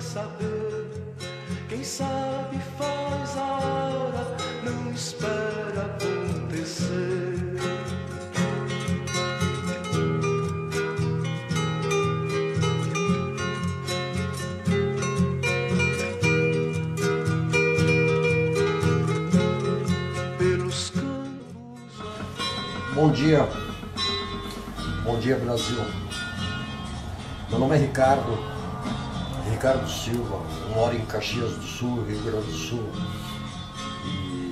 saber. Quem sabe faz a hora, não espera acontecer. Bom dia Brasil. Meu nome é Ricardo Silva, eu moro em Caxias do Sul, Rio Grande do Sul, e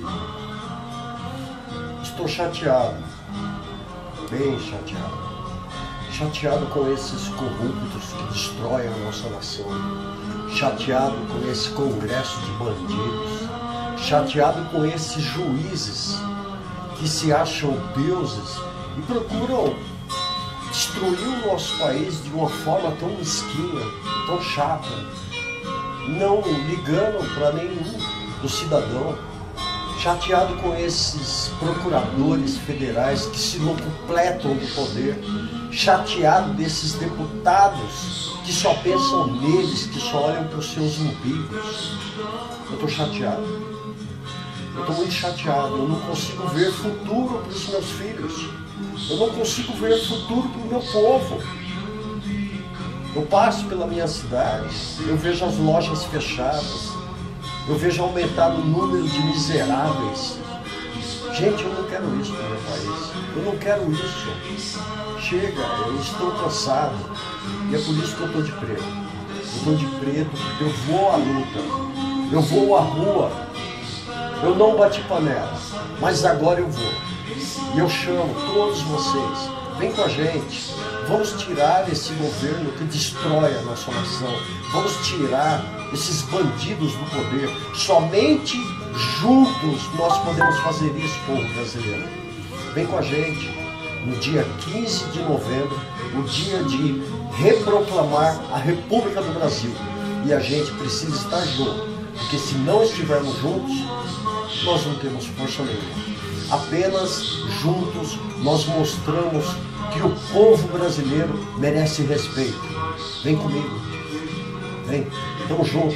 estou chateado, bem chateado com esses corruptos que destroem a nossa nação, chateado com esse congresso de bandidos, chateado com esses juízes que se acham deuses e procuram destruir o nosso país de uma forma tão mesquinha, tão chata, não ligando para nenhum do cidadão. Chateado com esses procuradores federais que se locupletam do poder, chateado desses deputados que só pensam neles, que só olham para os seus umbigos. Eu estou chateado. Eu estou muito chateado, eu não consigo ver futuro para os meus filhos. Eu não consigo ver futuro para o meu povo. Eu passo pela minha cidade, eu vejo as lojas fechadas, eu vejo aumentar o número de miseráveis. Gente, eu não quero isso para o meu país. Eu não quero isso. Chega, eu estou cansado. E é por isso que eu estou de preto. Eu estou de preto porque eu vou à luta. Eu vou à rua. Eu não bati panela, mas agora eu vou. E eu chamo todos vocês, vem com a gente. Vamos tirar esse governo que destrói a nossa nação. Vamos tirar esses bandidos do poder. Somente juntos nós podemos fazer isso, povo brasileiro. Vem com a gente no dia 15 de novembro, o dia de reproclamar a República do Brasil. E a gente precisa estar junto, porque se não estivermos juntos, nós não temos força nenhuma. Apenas juntos nós mostramos que o povo brasileiro merece respeito. Vem comigo. Vem, tamo junto.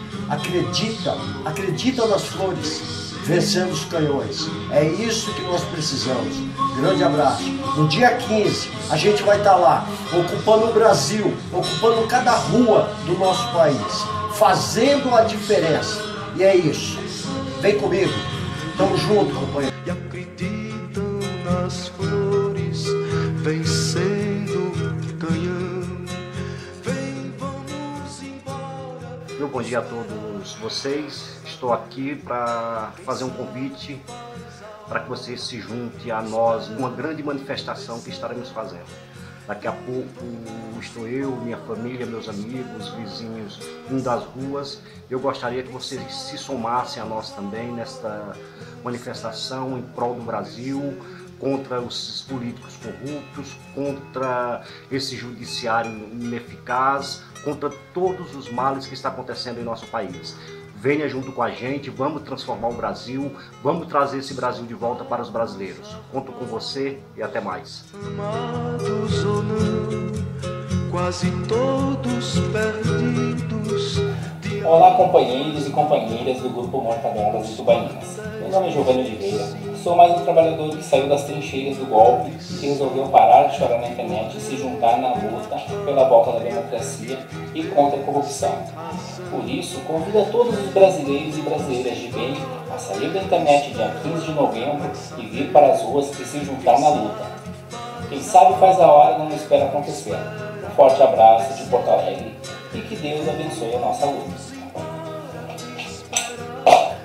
Acredita nas flores, vencendo os canhões. É isso que nós precisamos. Grande abraço. No dia 15, a gente vai estar lá, ocupando o Brasil, ocupando cada rua do nosso país, fazendo a diferença. E é isso. Vem comigo. Tamo junto, companheiro. E acreditam nas flores, vencendo o canhão. Vem, vamos embora. Meu bom dia a todos vocês. Estou aqui para fazer um convite para que vocês se juntem a nós numa grande manifestação que estaremos fazendo. Daqui a pouco estou eu, minha família, meus amigos, vizinhos, indo das ruas. Eu gostaria que vocês se somassem a nós também nesta manifestação em prol do Brasil, contra os políticos corruptos, contra esse judiciário ineficaz, contra todos os males que está acontecendo em nosso país. Venha junto com a gente, vamos transformar o Brasil, vamos trazer esse Brasil de volta para os brasileiros. Conto com você e até mais. Amados ou não, quase todos perdidos. Olá, companheiros e companheiras do Grupo Mortadelas de Tubaninas. Meu nome é Giovanni Oliveira, sou mais um trabalhador que saiu das trincheiras do golpe e que resolveu parar de chorar na internet e se juntar na luta pela volta da democracia e contra a corrupção. Por isso, convido a todos os brasileiros e brasileiras de bem a sair da internet dia 15 de novembro e vir para as ruas e se juntar na luta. Quem sabe faz a hora e não espera acontecer. Um forte abraço de Porto Alegre e que Deus abençoe a nossa luta.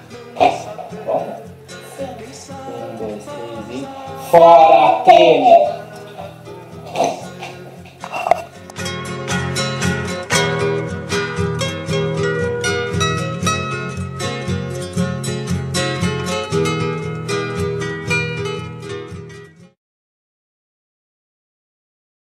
Pronto? 1, 2, 3 e... Fora Temer!